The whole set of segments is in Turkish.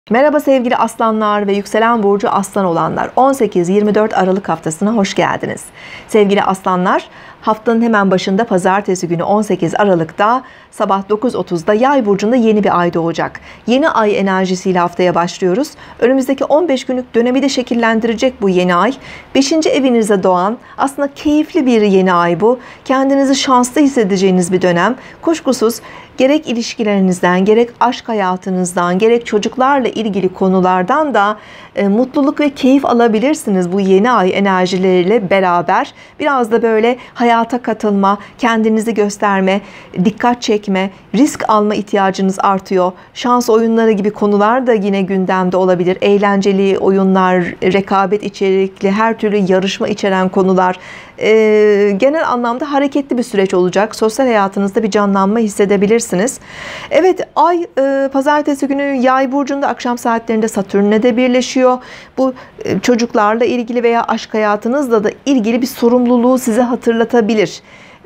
Merhaba sevgili aslanlar ve yükselen burcu aslan olanlar, 18-24 Aralık haftasına hoş geldiniz. Sevgili aslanlar, haftanın hemen başında pazartesi günü 18 Aralık'ta sabah 9.30'da Yay burcunda yeni bir ay doğacak. Yeni ay enerjisiyle haftaya başlıyoruz. Önümüzdeki 15 günlük dönemi de şekillendirecek bu yeni ay. 5. evinize doğan aslında keyifli bir yeni ay bu. Kendinizi şanslı hissedeceğiniz bir dönem. Kuşkusuz gerek ilişkilerinizden, gerek aşk hayatınızdan, gerek çocuklarla ilgili konulardan da mutluluk ve keyif alabilirsiniz bu yeni ay enerjileriyle beraber. Biraz da böyle hayata katılma, kendinizi gösterme, dikkat çekme, risk alma ihtiyacınız artıyor. Şans oyunları gibi konular da yine gündemde olabilir. Eğlenceli oyunlar, rekabet içerikli, her türlü yarışma içeren konular. Genel anlamda hareketli bir süreç olacak. Sosyal hayatınızda bir canlanma hissedebilirsiniz. Evet, ay pazartesi günü Yay burcunda akşam saatlerinde Satürn'le de birleşiyor. Bu çocuklarla ilgili veya aşk hayatınızla da ilgili bir sorumluluğu size hatırlatabilir.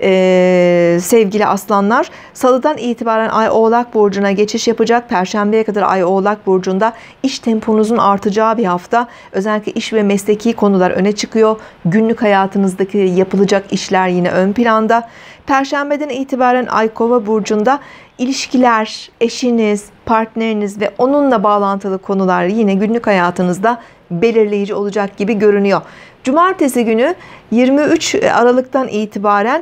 Sevgili aslanlar, Salı'dan itibaren Ay Oğlak burcuna geçiş yapacak. Perşembeye kadar Ay Oğlak burcunda iş temponuzun artacağı bir hafta. Özellikle iş ve mesleki konular öne çıkıyor. Günlük hayatınızdaki yapılacak işler yine ön planda. Perşembeden itibaren Ay Kova burcunda ilişkiler, eşiniz, partneriniz ve onunla bağlantılı konular yine günlük hayatınızda belirleyici olacak gibi görünüyor. Cumartesi günü 23 Aralık'tan itibaren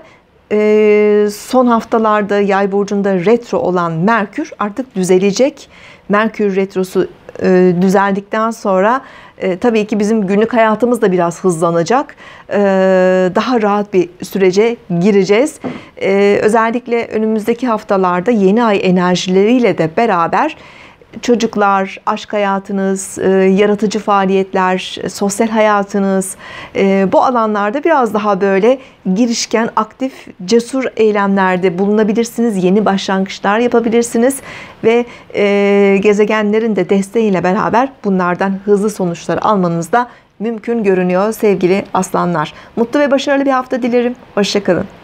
son haftalarda Yay burcunda retro olan Merkür artık düzelecek. Merkür retrosu düzeldikten sonra tabii ki bizim günlük hayatımız da biraz hızlanacak. Daha rahat bir sürece gireceğiz. Özellikle önümüzdeki haftalarda yeni ay enerjileriyle de beraber çocuklar, aşk hayatınız, yaratıcı faaliyetler, sosyal hayatınız, bu alanlarda biraz daha böyle girişken, aktif, cesur eylemlerde bulunabilirsiniz. Yeni başlangıçlar yapabilirsiniz ve gezegenlerin de desteğiyle beraber bunlardan hızlı sonuçlar almanız da mümkün görünüyor sevgili aslanlar. Mutlu ve başarılı bir hafta dilerim. Hoşça kalın.